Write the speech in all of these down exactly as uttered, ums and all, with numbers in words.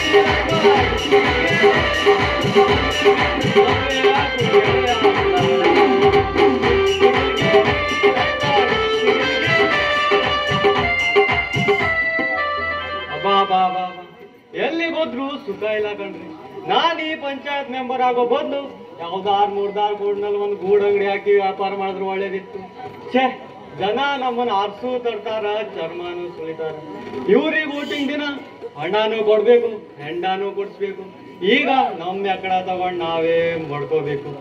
ಎಲ್ಲಿಗೋದ್ರು ಸುಖ ಇಲ್ಲ ಕಣ್ರಿ. ನಾನು ಈ ಪಂಚಾಯತ್ ಮೆಂಬರ್ ಆಗೋ ಬದಲು ಯಾವ್ದಾರು ಮೂರ್ದಾರು ಗೂಡ್ನಲ್ಲಿ ಒಂದು ಗೂಡ್ ಅಂಗಡಿ ಹಾಕಿ ವ್ಯಾಪಾರ ಮಾಡಿದ್ರು ಒಳ್ಳೇದಿತ್ತು. ಛೇ, ಜನ ನಮ್ಮನ್ನ ಆರ್ಸು ತರ್ತಾರ, ಚರ್ಮಾನು ಸುಳಿತಾರ. ಇವ್ರಿಗೆ ವೋಟಿಂಗ್ ದಿನ ಹಣ್ಣಾನು ಕೊಡ್ಬೇಕು, ಹೆಂಡಾನು ಕೊಡ್ಸ್ಬೇಕು. ಈಗ ನಮ್ಮ ಎಕ್ಕಡ ತಗೊಂಡ್ ನಾವೇ ಮಾಡ್ಕೋಬೇಕು.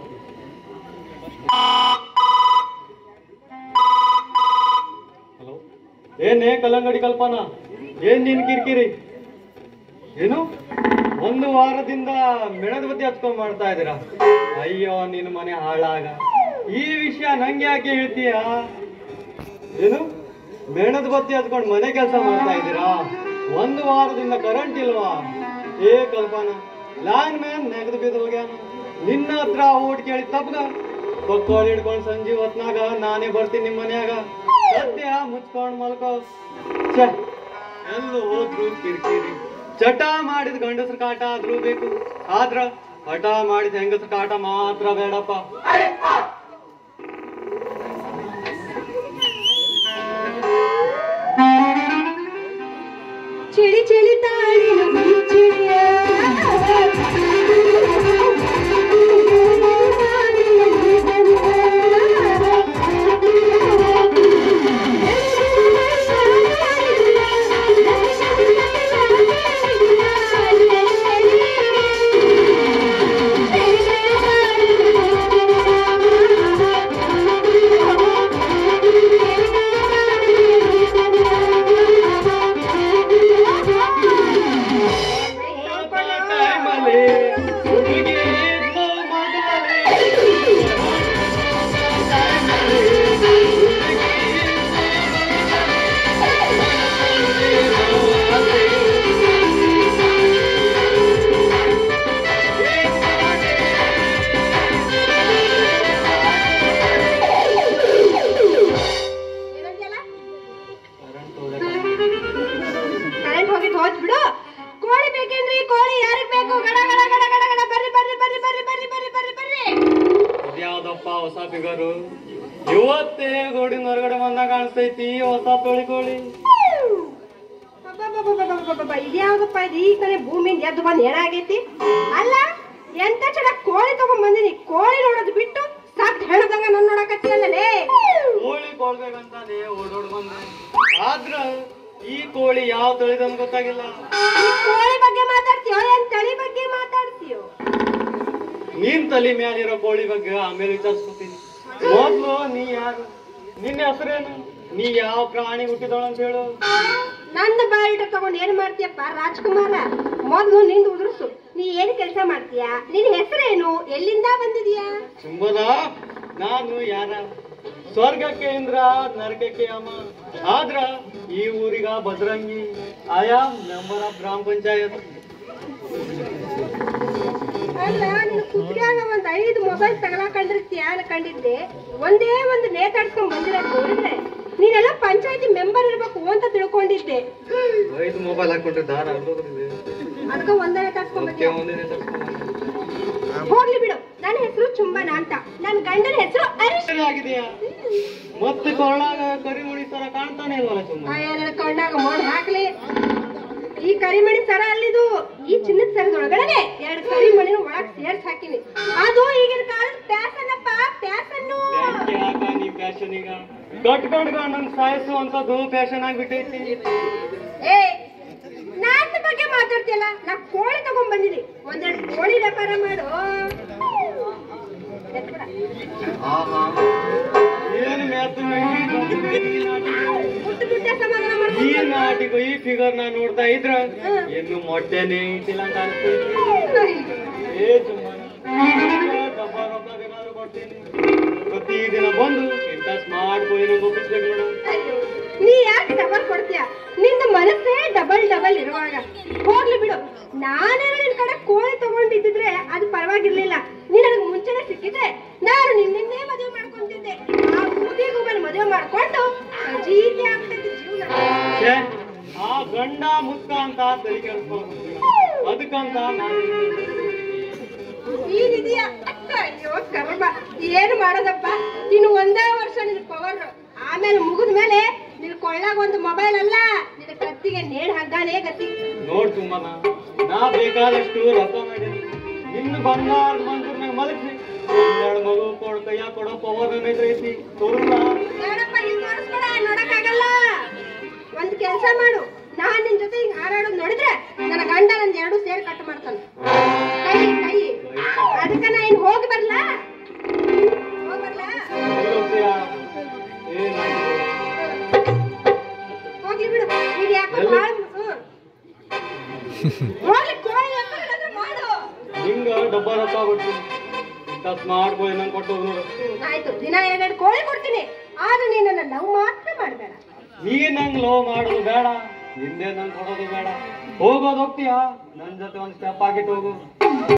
ಹಲೋ, ಏನೇ ಕಲ್ಲಂಗಡಿ ಕಲ್ಪನಾ, ಏನ್ ನಿನ್ ಕಿರಿಕಿರಿ? ಏನು ಒಂದು ವಾರದಿಂದ ಮೆಣದ ಬತ್ತಿ ಹಚ್ಕೊಂಡ್ ಮಾಡ್ತಾ ಇದ್ದೀರಾ? ಅಯ್ಯೋ ನಿನ್ ಮನೆ ಹಾಳಾಗ. ಈ ವಿಷಯ ನಂಗೆ ಯಾಕೆ ಹೇಳ್ತೀಯ? ಏನು ಮೆಣದ ಬತ್ತಿ ಹಚ್ಕೊಂಡ್ ಮನೆ ಕೆಲಸ ಮಾಡ್ತಾ ಇದ್ದೀರಾ? ಒಂದು ವಾರದಿಂದ ಕರೆಂಟ್ ಇಲ್ವಾ? ಏ ಕಲ್ಪನಾ, ಲ್ಯಾಂಡ್ ಮ್ಯಾನ್ ನೆಗದು ಬಿದ್ದು ಹೋಗ್ಯಾನ. ನಿನ್ನ ಹತ್ರ ಓಟ್ ಕೇಳಿ ತಪ್ಗ ಪಕ್ಕೋಳಿ ಹಿಡ್ಕೊಂಡ್ ಸಂಜೆ ಹೊತ್ನಾಗ ನಾನೇ ಬರ್ತೀನಿ ನಿಮ್ ಮನ್ಯಾಗ. ಸದ್ಯ ಮುಚ್ಕೊಂಡ್ ಮಲ್ಕೋ. ಛೆ, ಎಲ್ಲೂ ಹೋದ್ರು ಕಿರಿಕಿರಿ. ಚಟ ಮಾಡಿದ ಗಂಡಸ್ರ ಕಾಟ ಆದ್ರೂ ಬೇಕು, ಆದ್ರ ಹಠ ಮಾಡಿದ ಹೆಂಗಸ್ರ ಕಾಟ ಮಾತ್ರ ಬೇಡಪ್ಪ. ಚಿಳಿ ಚಿಳಿ ತಾಳಿನ ಚಿಳಿಯ ಹೊಸ ಫಿಗರು ಇವತ್ತೇ ಗೋಡಿನ ಹೊರಗಡೆ ಬಂದ ಕಾಣಿಸ್ತೈತಿ. ಹೊಸ ತೋಳಿ ಕೋಳಿ ಇದ್ಯಾವ್ದಪ್ಪ ಇದು? ಈ ಕಡೆ ಭೂಮಿಯಿಂದ ಎದ್ದು ಬಂದ್ ಏನಾಗೈತಿ? ಅಲ್ಲ, ಎಂತ ಚೆನ್ನಾಗ್ ಕೋಳಿ ತಗೊಂಡ್ ಬಂದಿನಿ. ಕೋಳಿ ನೋಡೋದು ಬಿಟ್ಟು ಸತ್ ಹೇಳದಂಗ ನನ್ ನೋಡಕತ್ತಿ ಅಲ್ಲೇ. ಕೋಳಿ ಕೊಡ್ಬೇಕಂತಾನೆ ಓಡೋಡ್ ಬಂದೆ, ಆದ್ರ ಈ ಕೋಳಿ ಯಾವ ತಳಿದಂಗ ಗೊತ್ತಾಗಿಲ್ಲ. ಕೋಳಿ ಬಗ್ಗೆ ಮಾತಾಡ್ತೀಯೋ ಏನ್ ತಳಿ ಬಗ್ಗೆ ಮಾತಾಡ್ತೀಯೋ? ನೀನ್ ತಲೆ ಮ್ಯಾಲಿರೋ ಕೋಳಿ ಬಗ್ಗೆ ಆಮೇಲೆ ವಿಚಾರಿಸ್ಕೊತೀನಿ. ಮೊದ್ಲು ನೀ ಯಾರು? ನಿನ್ನ ಹೆಸರೇನು? ನೀ ಯಾವ ಪ್ರಾಣಿ ಹುಟ್ಟಿದವಳು ಅಂತ ಹೇಳು. ನನ್ನ ಬಾಯಿಟ ತಗೊಂಡ್ ಏನ್ ಮಾಡ್ತೀಯಪ್ಪ ರಾಜ್ಕುಮಾರ? ಮೊದ್ಲು ನಿಂದು ಉದುರ್ಸು. ನೀ ಏನ್ ಕೆಲಸ ಮಾಡ್ತೀಯ? ನಿನ್ ಹೆಸರೇನು? ಎಲ್ಲಿಂದ ಬಂದಿದೀಯಾ? ಸುಂಬದ, ನಾನು ಯಾರ? ಸ್ವರ್ಗಕ್ಕೆ ಇಂದ್ರ, ನರಕಕ್ಕೆ ಯಮ. ಆದ್ರ ಈ ಊರಿಗ ಭದ್ರಂಗಿ. ಆಯಾ ಮೆಂಬರ್ ಆಫ್ ಗ್ರಾಮ ಪಂಚಾಯತ್. ಅಲ್ಲ, ನೀನು ಕುತ್ತಿಗೆಯಾಗ ಒಂದ್ ಐದು ಮೊಬೈಲ್ ತಗಲಾಕೊಂಡಿರ್ತೀಯ ಅನ್ಕೊಂಡಿದ್ದೆ. ಒಂದೇ ಒಂದು ನೇತಾಡ್ಸ್ಕೊಂಡ್ ಬಂದಿರೋದು ನೋಡಿದ್ರೆ ನೀನೆಲ್ಲ ಪಂಚಾಯತಿ ಮೆಂಬರ್ ಇರ್ಬೇಕು ಅಂತ ತಿಳ್ಕೊಂಡಿದ್ದೆ. ಐದು ಮೊಬೈಲ್ ಹಾಕೊಂಡ್ರೆ ದಾರ ಅದಕ್ಕ ಒಂದೇ ನೇತಾಡ್ಸ್ಕೊಂಡ್ ಹೋಗ್ಲಿ ಬಿಡು. ನನ್ನ ಹೆಸರು ಚುಂಬನ ಅಂತ. ನನ್ ಗಂಡನ ಹೆಸರು ಹರೀಶ್ ಆಗಿದೆಯಾ? ಮತ್ತೆ ಕೊಳ್ಳಾಗ ಕರಿಮುಡಿ ತರ ಕಾಣ್ತಾನೆ ಇಲ್ವಲ್ಲ ಚುಂಬ? ನನ್ನ ಕಣ್ಣಾಗ ಮೋಡ್ ಹಾಕ್ಲಿ. ಈ ಕರಿಮಣಿ ಸರ ಅಲ್ಲಿದು. ಈ ಚಿನ್ನದ ಸರದೊಳಗಡೆ ಎರಡು ಕರಿಮಣಿನ ಒಳಗ್ ಸೇರ್ಸ್ ಹಾಕಿನಿ. ಅದು ಈಗಿನ ಕಾಲದ ಫ್ಯಾಷನ್ ಅಪ್ಪ, ಫ್ಯಾಷನ್. ನೀ ಫ್ಯಾಷನ್ ಈಗ ಕಟ್ಕೊಂಡ್ ನನ್ ಸಾಯಿಸುವಂತದ್ದು ಫ್ಯಾಷನ್ ಆಗ್ಬಿಟ್ಟೈತಿ. ಏ, ನನ್ನ ಬಗ್ಗೆ ಮಾತಾಡ್ತಿಯಲ್ಲ? ನಾ ಕೋಳಿ ತಗೊಂಡ್ ಬಂದಿನಿ. ಒಂದೆರಡು ಕೋಳಿ ವ್ಯಾಪಾರ ಮಾಡು. ಏನು ಈ ನಾಟಿಗೂ ಈ ಫಿಗರ್ ನಾ ನೋಡ್ತಾ ಇದ್ರ ಇನ್ನು ಮೊಟ್ಟೆನೇ ಇಟ್ಟಿಲ್ಲ ಅಂತ ಅನ್ಸ್ತೈತಿ. ಏ ಚುಮ್ಮನ, ಡಬ್ಬ ರೊಕ್ಕ ಬೇಕಾದ್ರೂ ಕೊಡ್ತೀನಿ. ಪ್ರತಿದಿನ ಬಂದು ಇಂಥ ಸ್ಮಾರ್ಟ್ ಕೋಳಿನ ಒಪ್ಪಿಸ್ಬೇಕು ನೋಡು. ನೀ ಯಾಕೆ ಡಬಲ್ ಕೊಡ್ತೀಯ? ನಿಂದ ಮನಸ್ಸೇ ಡಬಲ್ ಡಬಲ್ ಇರುವಾಗ ಹೋಗ್ಲಿ ಬಿಡು. ನಾನೇನೋ ನಿನ್ ಕಡೆ ಕೋಳಿ ತಗೊಂಡಿದ್ದಿದ್ರೆ ಅದು ಪರವಾಗಿರ್ಲಿಲ್ಲ. ನೀನ್ ನನಗೆ ಮುಂಚೆನೆ ಸಿಕ್ಕಿದ್ರೆ ನಾನು ನಿನ್ನೇ ಮದುವೆ ಮಾಡ್ಕೊಂತಿದ್ದೆ. ಆ ಬೂದಿಗೂ ಬಂದು ಮದುವೆ ಮಾಡ್ಕೊಂಡು ಜೀತಿ ಆಗ್ತೈತಿ ಜೀವನ. ಆ ಗಂಡ ಮುಕ್ಕ ಅಂತ ತಲೆ ಕೆಡಿಸ್ಕೊಂಡು ಅದಕ್ಕಂತ ನಾನು ಈ ನಿಧಿಯ ಅಯ್ಯೋ ಕರ್ಮ ಏನು ಮಾಡೋದಪ್ಪ. ಇನ್ನು ಒಂದೇ ವರ್ಷ ನಿನ್ ಪವರ್, ಆಮೇಲೆ ಮುಗಿದ ಮೇಲೆ ನಿನ್ ಕೊಳ್ಳಾಗ ಒಂದು ಮೊಬೈಲ್ ಅಲ್ಲ, ನಿನ್ನ ಕತ್ತಿಗೆ ನೇಣ್ ಹಗ್ಗಾನೇ ಗತಿ. ನೋಡ್ ತುಂಬನ ನಾ ಬೇಕಾದಷ್ಟು ರಥ ಮಾಡೀನಿ. ನಿನ್ನ ಬಂಗಾರ ಮಂದಿರ್ನಾಗ ಮಲಗಿಸಿ ಎರಡು ಮಗು ಕೊಡ್ ಕೈಯ ಕೊಡೋ ಪವರ್ ಐತಿ ತೋರಿಸ್ಲ. ಬೇಡಪ್ಪ, ನೀನ್ ತೋರಿಸ್ಬೇಡ, ನೋಡಕ್ಕಾಗಲ್ಲ. ಒಂದ್ ಕೆಲ್ಸ ಮಾಡು, ನಾನ್ ನಿನ್ ಜೊತೆ ಹಿಂಗ್ ಹಾರಾಡೋದ್ ನೋಡಿದ್ರೆ ನನ್ನ ಗಂಡ ನಂದ್ ಎರಡು ಸೇರ್ ಕಟ್ ಮಾಡ್ತಾನ ಕೈ ಕೈ. ಅದಕ್ಕ ನಾ ಇನ್ ಹೋಗಿ ಬರ್ಲಾ ಹೋಗ್ ಬರ್ಲಾ ಹೋಗ್ಲಿ ಬಿಡು. ಈಗ ಯಾಕೋ ಬಾಳ್ ಹೋಗ್ಲಿ, ಕೋಳಿ ಎತ್ತುಗಳನ್ನ ಮಾಡು. ಹಿಂಗ ಡಬ್ಬ ರೊಕ್ಕ ಕೊಡ್ತೀನಿ, ಇಂಥ ಸ್ಮಾರ್ಟ್ ಬಾಯ್ ನಂಗೆ ಕೊಟ್ಟೋದು ನೋಡು. ಆಯ್ತು, ದಿನ ಎರಡೆರಡು ಕೋಳಿ ಕೊಡ್ತೀನಿ, ಆದ್ರೆ ನೀನ್ ನನ್ನ ಲವ್ ಮಾತ್ರ ಮಾಡ್ಬೇಡ. ನೀ ನಂಗೆ ಲೋ ಮಾಡೋದು ಬೇಡ, ಹಿಂದೆ ನಂಗೆ ಕೊಡೋದು ಬೇಡ. ಹೋಗೋದು ಹೋಗ್ತೀಯಾ, ನನ್ ಜೊತೆ ಒಂದ್ ಸ್ಟೆಪ್ ಆಗಿಟ್ಟು ಹೋಗು.